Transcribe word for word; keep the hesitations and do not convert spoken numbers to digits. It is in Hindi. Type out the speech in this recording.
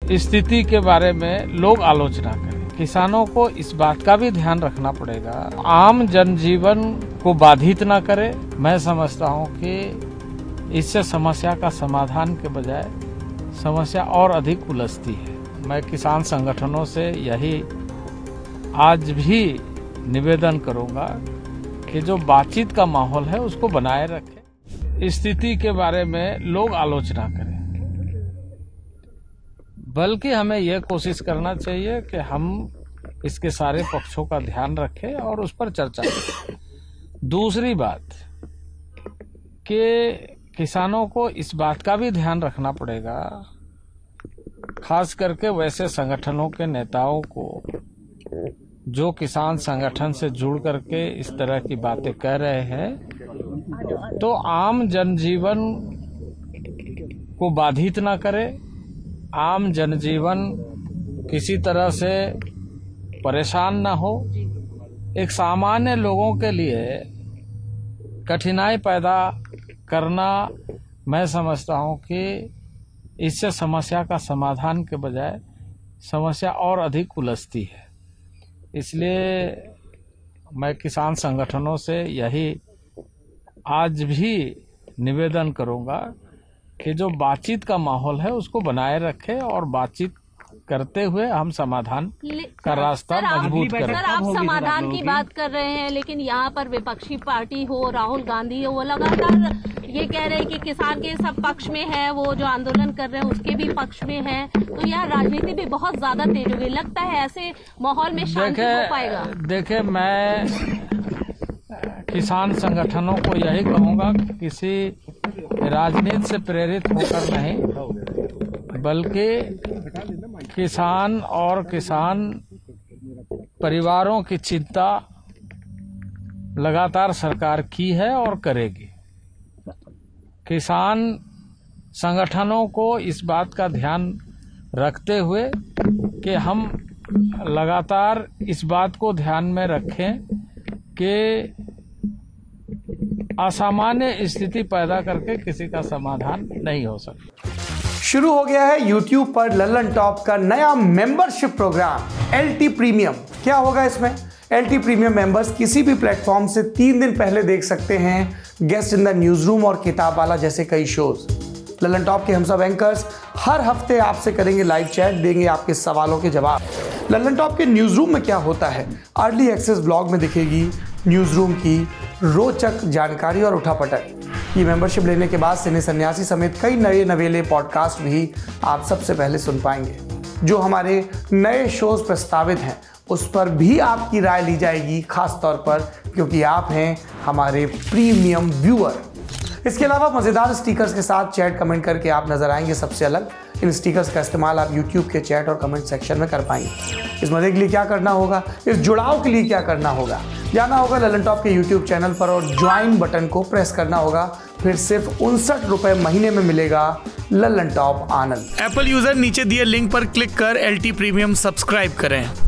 स्थिति के बारे में लोग आलोचना करें। किसानों को इस बात का भी ध्यान रखना पड़ेगा, आम जनजीवन को बाधित ना करे। मैं समझता हूं कि इससे समस्या का समाधान के बजाय समस्या और अधिक उलझती है। मैं किसान संगठनों से यही आज भी निवेदन करूंगा कि जो बातचीत का माहौल है उसको बनाए रखें। स्थिति के बारे में लोग आलोचना करें, बल्कि हमें यह कोशिश करना चाहिए कि हम इसके सारे पक्षों का ध्यान रखें और उस पर चर्चा करें। दूसरी बात कि किसानों को इस बात का भी ध्यान रखना पड़ेगा, खास करके वैसे संगठनों के नेताओं को जो किसान संगठन से जुड़ करके इस तरह की बातें कह रहे हैं, तो आम जनजीवन को बाधित ना करे, आम जनजीवन किसी तरह से परेशान ना हो। एक सामान्य लोगों के लिए कठिनाई पैदा करना, मैं समझता हूं कि इससे समस्या का समाधान के बजाय समस्या और अधिक उलझती है। इसलिए मैं किसान संगठनों से यही आज भी निवेदन करूंगा कि जो बातचीत का माहौल है उसको बनाए रखें और बातचीत करते हुए हम समाधान का रास्ता मजबूत करें। सर, आप समाधान की बात कर रहे हैं, लेकिन यहाँ पर विपक्षी पार्टी हो, राहुल गांधी हो, वो लगातार ये कह रहे हैं कि किसान के सब पक्ष में है, वो जो आंदोलन कर रहे हैं उसके भी पक्ष में है। तो यहाँ राजनीति भी बहुत ज्यादा तेज हो गई। लगता है ऐसे माहौल में शांति हो पाएगा? देखे, मैं किसान संगठनों को यही कहूँगा कि किसी राजनीति से प्रेरित होकर नहीं, बल्कि किसान और किसान परिवारों की चिंता लगातार सरकार की है और करेगी। किसान संगठनों को इस बात का ध्यान रखते हुए कि हम लगातार इस बात को ध्यान में रखें कि असामान्य स्थिति पैदा करके किसी का समाधान नहीं हो सकता। शुरू हो गया है YouTube पर लल्लन टॉप का नया membership program L T premium. क्या होगा इसमें? एल टी प्रीमियम मेंबर्स किसी भी प्लेटफॉर्म से तीन दिन पहले देख सकते हैं guest in the newsroom और किताब वाला जैसे कई शोज। लल्लन टॉप के हम सब एंकर्स हर हफ्ते आपसे करेंगे लाइव चैट, देंगे आपके सवालों के जवाब। लल्लन टॉप के न्यूज रूम में क्या होता है, अर्ली एक्सेस ब्लॉग में दिखेगी न्यूज रूम की रोचक जानकारी और उठापटक। ये मेंबरशिप लेने के बाद सिने सन्यासी समेत कई नए नवेले पॉडकास्ट भी आप सबसे पहले सुन पाएंगे। जो हमारे नए शोज प्रस्तावित हैं उस पर भी आपकी राय ली जाएगी, खास तौर पर क्योंकि आप हैं हमारे प्रीमियम व्यूअर। इसके अलावा मजेदार स्टिकर्स के साथ चैट कमेंट करके आप नजर आएंगे सबसे अलग। इन स्टिकर्स का इस्तेमाल आप YouTube के चैट और कमेंट सेक्शन में कर पाएंगे। इस मजे के लिए क्या करना होगा, इस जुड़ाव के लिए क्या करना होगा, जाना होगा लल्लन टॉप के YouTube चैनल पर और ज्वाइन बटन को प्रेस करना होगा। फिर सिर्फ उनसठ रुपए महीने में मिलेगा लल्लन टॉप आनंद। एप्पल यूजर नीचे दिए लिंक पर क्लिक कर एल टी प्रीमियम सब्सक्राइब करें।